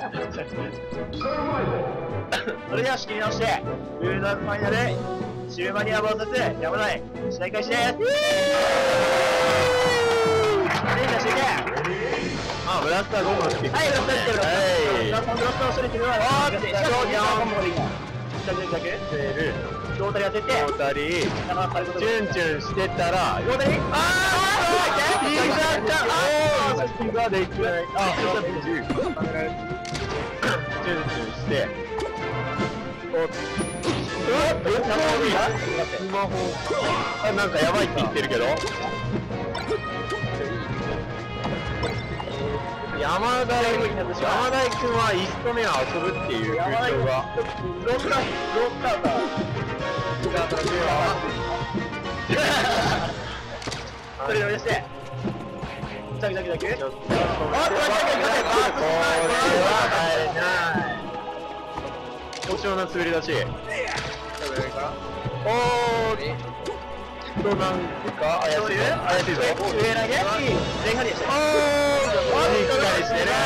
それでは仕切り直して、グールドファイナル、シルバニア VS 山内、試合開始です。 あ、ブラスターゴムのスキップ。 はい、ブラスターしてる。はい。ブラスターを処理するのは、ロータリー当てて、 ロータリー、チュンチュンしてたら、 ロータリー、 スキができない。チュンチュンして、スマホ、なんかやばいって言ってるけど。山田君はイストメは遊ぶっていう風潮が。 ロースターだ。それで出して。ザクザクザク。これは入れない。 好調な滑り出し。おー。なんか怪しいぞ。 上投げ。前半でした。 しっかりしてる。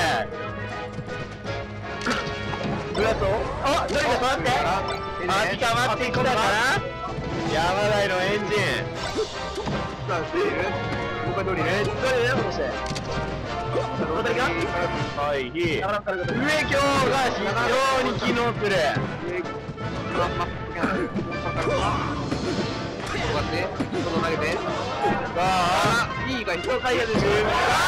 ブラスト。あ、ノリが止まって。秋かまってきたかな。 山台のエンジン。さあ、スティール。僕はノリね。 ノリで戻して。ロータリーが。 はい、上京が非常に機能する。投げて、さあ、いいが一回やで十分。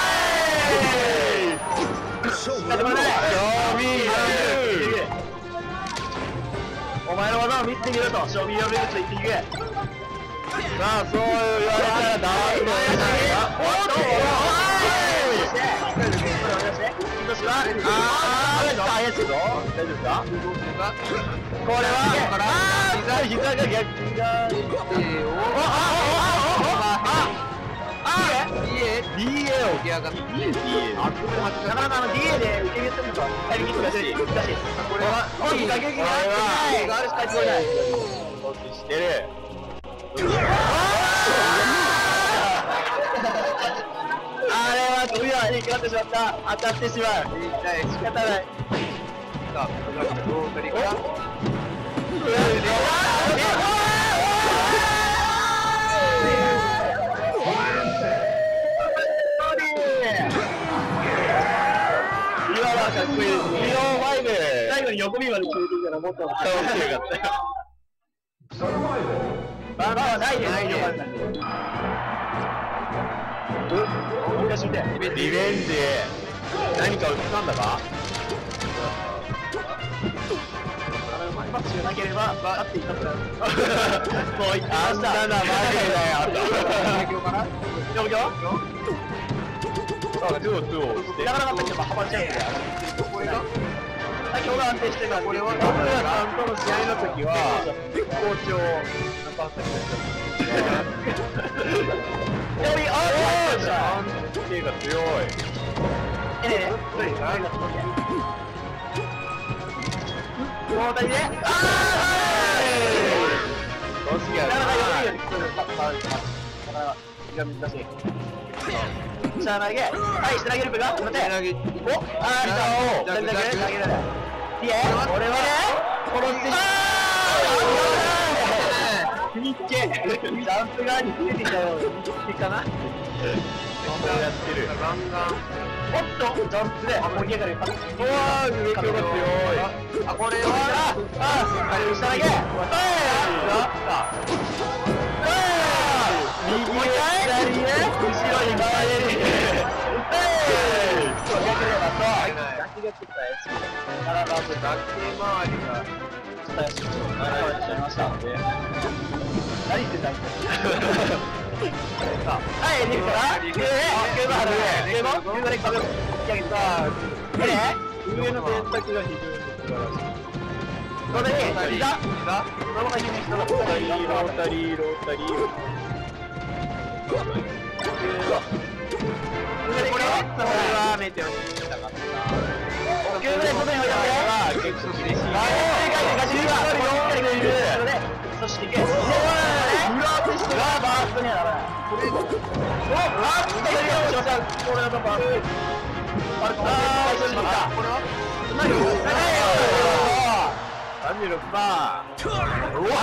お前の技を見せてみろと、賞味を見ると言っていく。 さあ、そう言われたらダメだ。大丈夫か？これは膝が逆がDA を起き上がって DA で受け入れてるのか入り切って難しい。これは打撃があるしか聞こえない。 してる。 あれは次はになってしまった。当たってしまう。仕方ない。さあ、ロータリーから。今はかっこいいですね。最後に横見まで決めていたらもっとかっこよかったよ。まあまあないでないよかったんで。 リベンジ。何か映ったんだか？ マッチがなければ勝っていったから。もういった。 あんなのマジだよ。 東京かな？東京？ あ、2をして。 なかなかったけどハマっちゃうんで。これが？先ほど安定してた。 これは田村さんとの試合の時は絶好調なパーセントでした。 より安定が強い。 大谷で、 どうしよう。 なかなか弱いように聞こえる。なかなか難しい。下投げ、はい、下投げる部が、待って。お、あー、投げる。いいえ、俺は殺して日系ジャンプ側に増えてきたよ。日系かな。 そうやってる。ガンガン。 おっと、ジャンプで盛り上がる。 うわー、上京が強い。 あ、これは、下投げ。右へ左へ後ろに回れる。逆でだと、ガキが来たやつ。7番でガキ回りが来たやつ。流れてしまいましたので。何言ってたんですか。はい、リフから、上で壁を引き上げた。上の選択が非常に素晴らしい。これに、膝そのまま決めしたら、ロータリー。これはメテオにしたかった。9ぐらい外に置いたので、結構厳しい。ガチがいる。そして、裏としてはバーストにはならない。これはうわ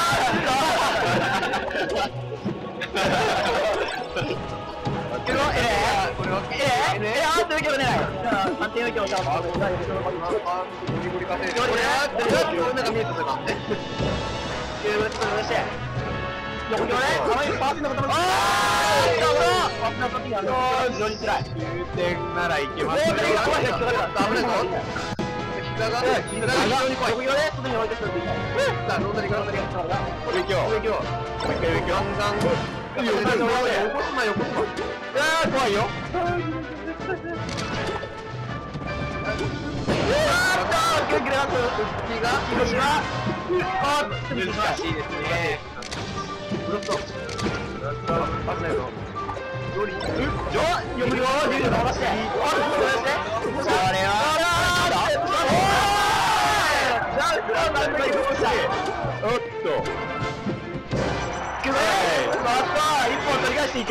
9点ならいけますね。膝が非常に怖い。すでに置いてくる。さあ、ロータリーから。上行きよう。もう一回上行きよう。ガンガン。よこすな、よこすな。怖いよ。難しいですね。ブロット。パスないぞ。より。よりを伸ばして。それは。おっと。一本取り返していく。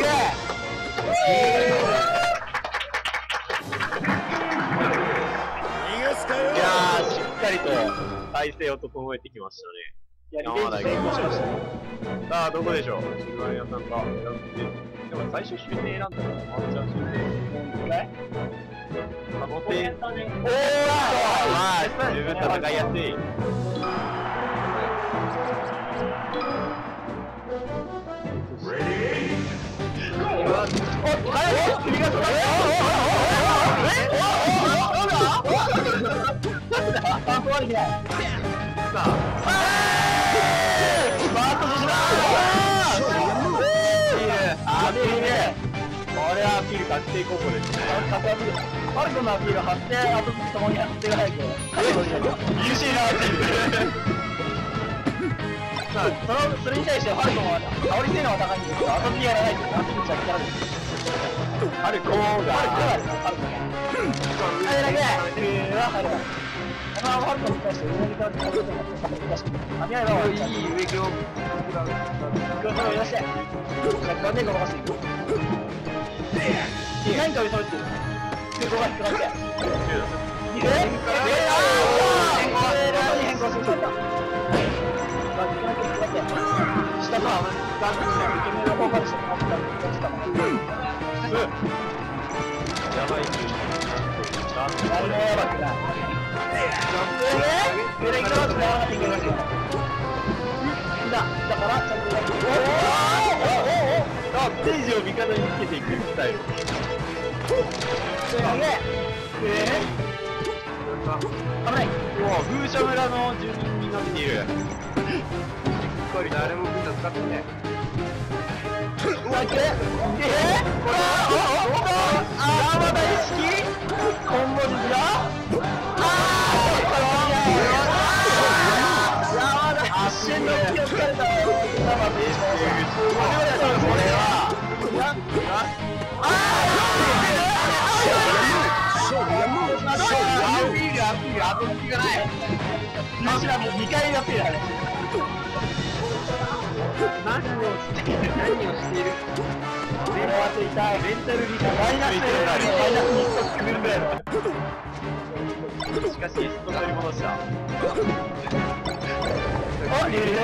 いやー、しっかりと体勢を整えてきましたね。山田成功しました。さあ、どこでしょう。シルバニアさんが選んで、でも最初終点選んだら、ワンチャン終点。可能性。まあ、十分戦いやすい。これはアピール確定候補ですね。マルコのアピール発生後ともに発生がないけど優秀なアピール。さあ、それに対してファルコンは煽り性能は高いんですけど、後ピーやらないとアピールしちゃ力です。ファルコンがファルコンあれだけは入らない。ファルコンに対して上に変わって入ると思って難しくて網合いは悪い。いい上気をグロスを入れして若干でごまかしていく。何かを急いでる。空港が引っかかって変更すると下とはガンとしてイケメンの方からしてもらったりしたもん。やばい。誰もやばくない。上で行くと使わなきゃいけないけど。だからちゃんとやって。ステージを味方につけていくスタイル。危ない。風車村の住民になっている。しっかり誰も軍団使ってね。うわ、いけ。山田意識コンボ術だ。一瞬の気をつかれた。これは。アピールがない。2回アピールある。何をしている。メンタルリーダーマイナスに1つ組むんだよ。しかし、取り戻した。リール今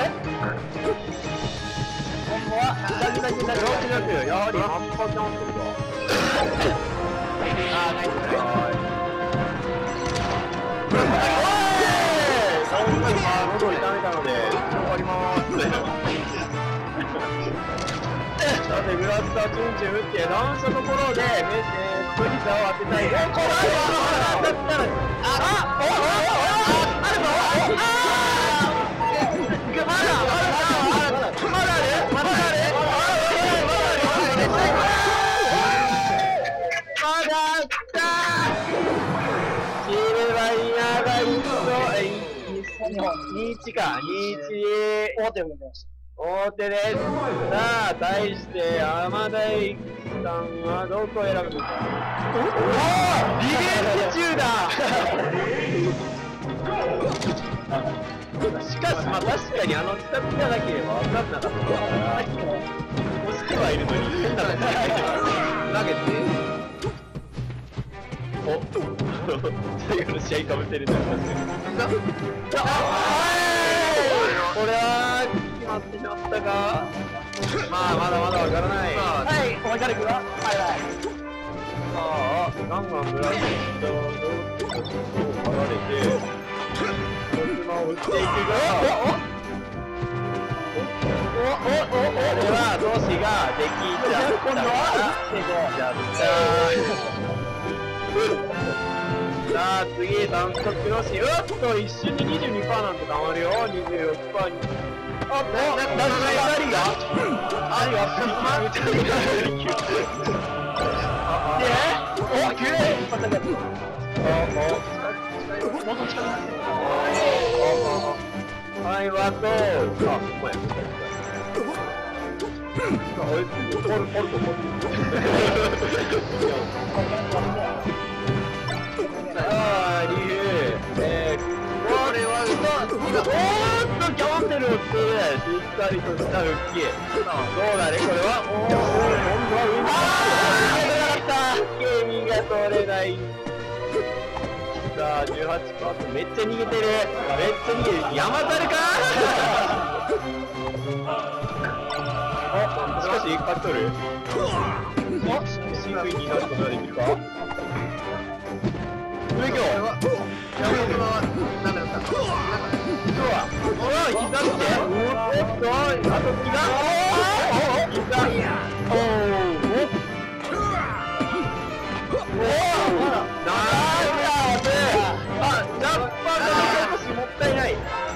後はやはり半端なってるぞ。ナイス。喉を痛めたので終わります。さて、ブラスターチュンチュン打ってダウンしたところでメッセージを当てたい。21か、21。大手を呼んでました。大手です。さあ、対して、山田育さんはどこを選ぶのか。リベンジ中だ。しかし、まあ確かに使ってなければ分かんなかった。押してはいるのに、変なの投げて。おっ。 最後の試合かぶってるんだよ。これは決まってしまったか。まあまだまだわからない。 はい、お分かるか。はいはい。 さあ、ガンガンブラジルと剥がれて、コスマを打っていくが、これはトシができちゃったから、 成功。 やったー。さあ、次、単速のし、うっと一瞬で 22% なんて溜まるよ、26% に。あ、何がお、急に一発だけ。もうちょっと近くなって。 はい、ワット。あ、お前。さあ、リュウ。これはキャワンベルをつける。しっかりとした復帰。どうだね、これは。今度はゲーミンが取れない。さあ、18%めっちゃ逃げてる。山猿かしかし一発取る。飼育員になることができるか。上京なんだった。ほら、膝つけ。あと膝。ジャンパーが少しもったいない。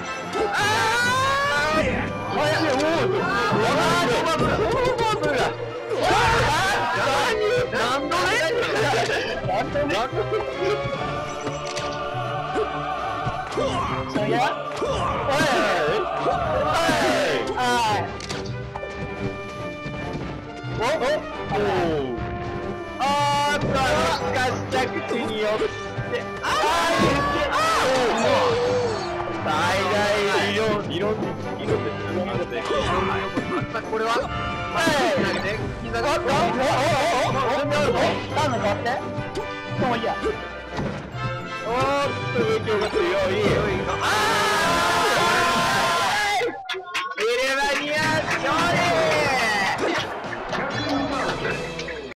しかし着地によって最大理論です。これは膝が準備あるぞ。 ターンの変わって。もういいや。 おーっと影響が強い。